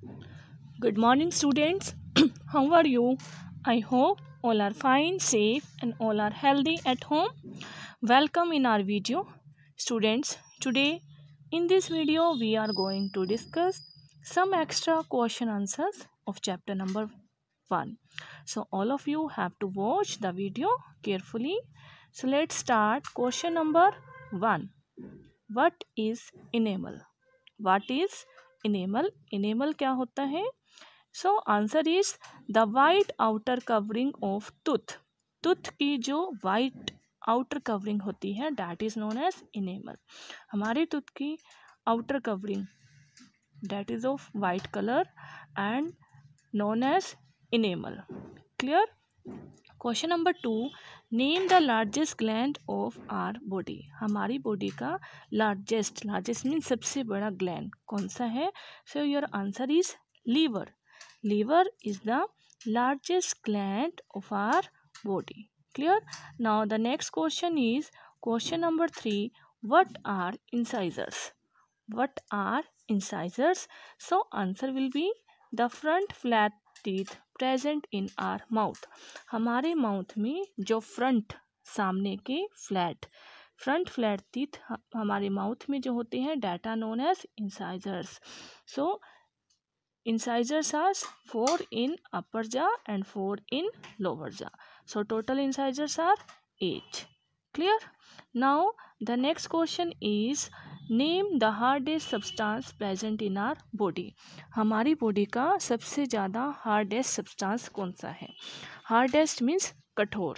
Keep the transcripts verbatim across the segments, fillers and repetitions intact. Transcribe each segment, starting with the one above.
Good morning, students. How are you? I hope all are fine, safe, and all are healthy at home. Welcome in our video. Students, today in this video, we are going to discuss some extra question answers of chapter number one. So, all of you have to watch the video carefully. So, let's start question number one. What is enamel? What is enamel? Enamel क्या होता है? So answer is the white outer covering of tooth. Tooth की जो white outer covering होती है that is known as enamel. हमारे tooth की outer covering that is of white colour and known as enamel. Clear. Question number two. Name the largest gland of our body. हमारी body का largest largest mean सबसे बड़ा gland कौन सा है? So your answer is liver. Liver is the largest gland of our body. Clear? Now the next question is question number three. What are incisors? What are incisors? So answer will be the front flat teeth present in our mouth. हमारे mouth में जो front सामने के flat front flat teeth हमारे mouth में जो होते हैं that are known as incisors. So incisors are four in upper jaw and four in lower jaw. So total incisors are eight. Clear? Now the next question is name the hardest substance present in our body. हमारी body का सबसे ज़्यादा hardest substance कौन सा है? hardest means कठोर.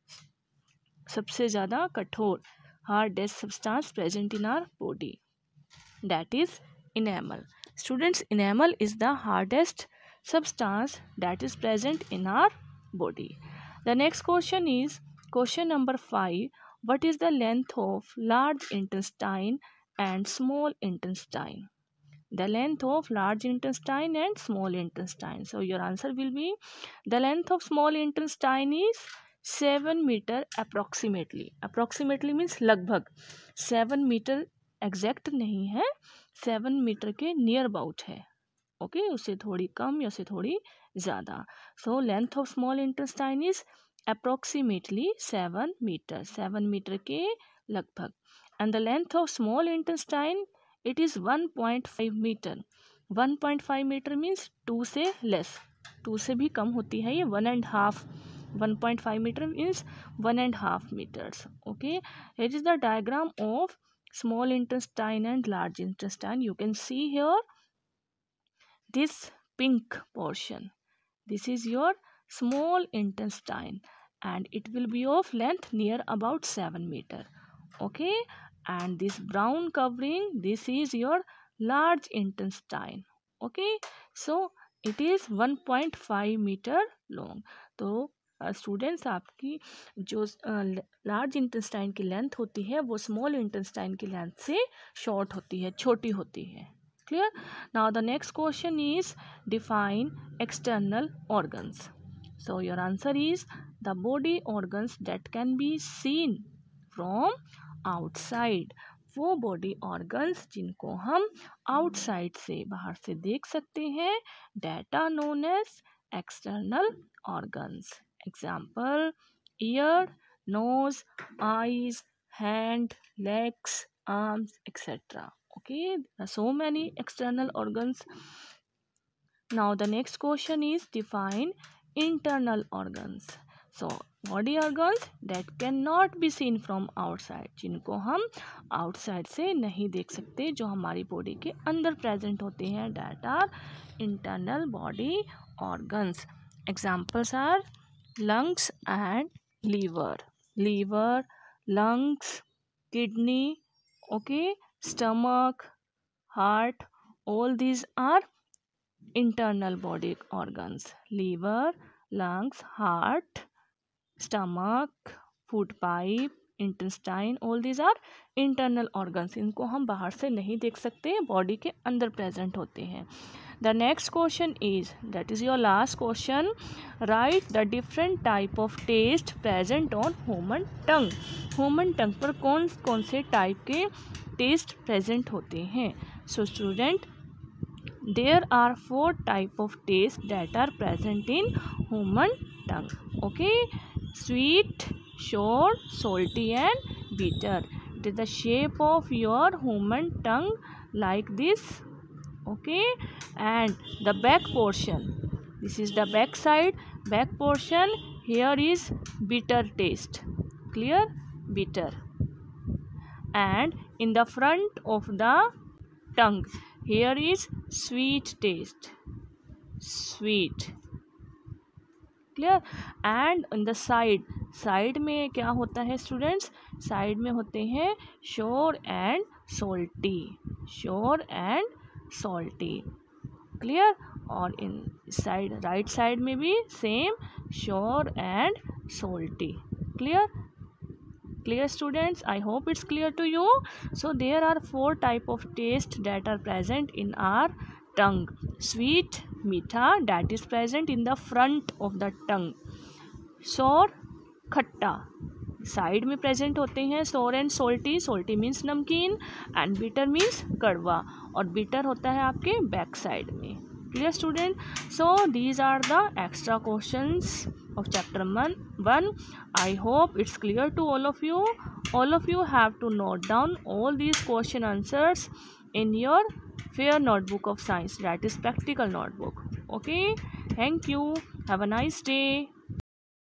सबसे ज़्यादा कठोर hardest substance present in our body that is enamel. Students, enamel is the hardest substance that is present in our body. The next question is question number five. What is the length of large intestine and small intestine? The length of large intestine and small intestine. So your answer will be the length of small intestine is seven meter approximately. Approximately means लगभग. seven meter exact नहीं है, seven metre के near about है. Okay okay? उससे थोड़ी कम या उससे थोड़ी ज़्यादा. So length of small intestine is approximately seven metre. Seven metre के लगभग. And the length of small intestine it is one point five metre. One point five metre means two से लेस. टू से भी कम होती है ये. One and half. One point five metre means one and half metres. Okay. It is the diagram of small intestine and large intestine. You can see here this pink portion. This is your small intestine and it will be of length near about seven meter. Okay, and this brown covering, this is your large intestine. Okay, so it is one point five meter long. तो students uh, आपकी जो large uh, intestine की length होती है वो small intestine की length से short होती है, छोटी होती है. Clear. Now the next question is define external organs. So your answer is the body organs that can be seen from outside. वो बॉडी ऑर्गन्स जिनको हम आउटसाइड से बाहर से देख सकते हैं that are known as external organs. Example, ear, nose, eyes, hand, legs, arms, et cetera. Okay, there are so many external organs. Now the next question is define internal organs. So body organs that cannot be seen from outside. जिनको हम outside से नहीं देख सकते, जो हमारी body के अंदर present होते हैं that are internal body organs. Examples are lungs and liver. Liver, lungs, kidney, okay, stomach, heart, all these are internal body organs. Liver, lungs, heart, stomach, food pipe, intestine, all these are internal organs. इनको हम बाहर से नहीं देख सकते, body के अंदर present होते हैं. The next question is, that is your last question, write the different type of taste present on human tongue. Human tongue पर कौन कौन से टाइप के टेस्ट प्रेजेंट होते हैं. So student, there are four type of taste that are present in human tongue. Okay, sweet, sour, salty and bitter. It is the shape of your human tongue like this. Okay, and the back portion, this is the back side, back portion, here is bitter taste. Clear? Bitter. And in the front of the tongue, here is sweet taste. Sweet. Clear? And on the side, side में क्या होता है students? Side में होते हैं sour and salty. Sour and salty. Clear? और in side, right side में भी same, sour and salty. Clear? Clear students? I hope it's clear to you. So there are four type of taste that are present in our tongue. Sweet, meetha, that is present in the front of the tongue. Sour, खट्टा, side में present होते हैं. Sour and salty, salty means नमकीन and bitter means कड़वा, और bitter होता है आपके बैक साइड में. Clear student? So these are the extra questions of chapter one. I hope it's clear to all of you. All of you have to note down all these question answers in your fair notebook of science, that is practical notebook. Okay, thank you. Have a nice day.